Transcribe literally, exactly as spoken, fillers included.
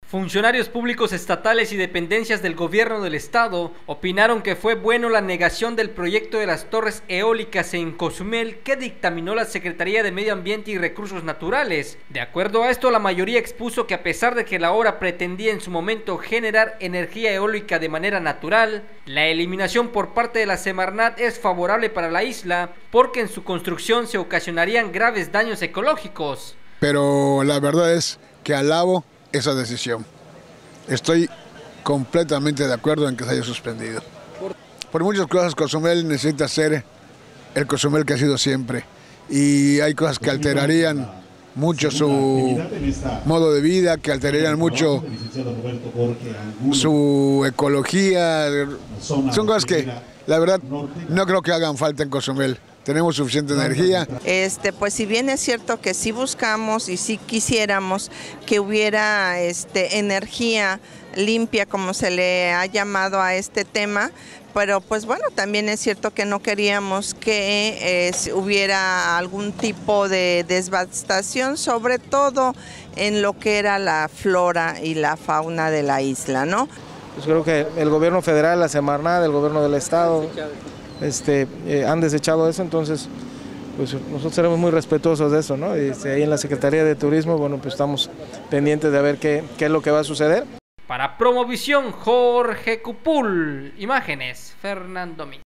Funcionarios públicos estatales y dependencias del gobierno del estado opinaron que fue bueno la negación del proyecto de las torres eólicas en Cozumel que dictaminó la Secretaría de Medio Ambiente y Recursos Naturales. De acuerdo a esto, la mayoría expuso que a pesar de que la obra pretendía en su momento generar energía eólica de manera natural, la eliminación por parte de la Semarnat es favorable para la isla porque en su construcción se ocasionarían graves daños ecológicos. Pero la verdad es que alabo esa decisión. Estoy completamente de acuerdo en que se haya suspendido. Por muchas cosas Cozumel necesita ser el Cozumel que ha sido siempre. Y hay cosas que alterarían mucho su modo de vida, que alterarían mucho su ecología. Son cosas que la verdad no creo que hagan falta en Cozumel. Tenemos suficiente energía. Este, pues si bien es cierto que sí buscamos y sí quisiéramos que hubiera este, energía limpia, como se le ha llamado a este tema, pero pues bueno, también es cierto que no queríamos que eh, hubiera algún tipo de devastación, sobre todo en lo que era la flora y la fauna de la isla, ¿no? Pues creo que el gobierno federal, la Semarnat, el gobierno del estado, Este, eh, han desechado eso, entonces pues nosotros seremos muy respetuosos de eso, ¿no? Y este, ahí en la Secretaría de Turismo, bueno, pues estamos pendientes de ver qué, qué es lo que va a suceder. Para Promovisión, Jorge Cupul. Imágenes, Fernando Mí.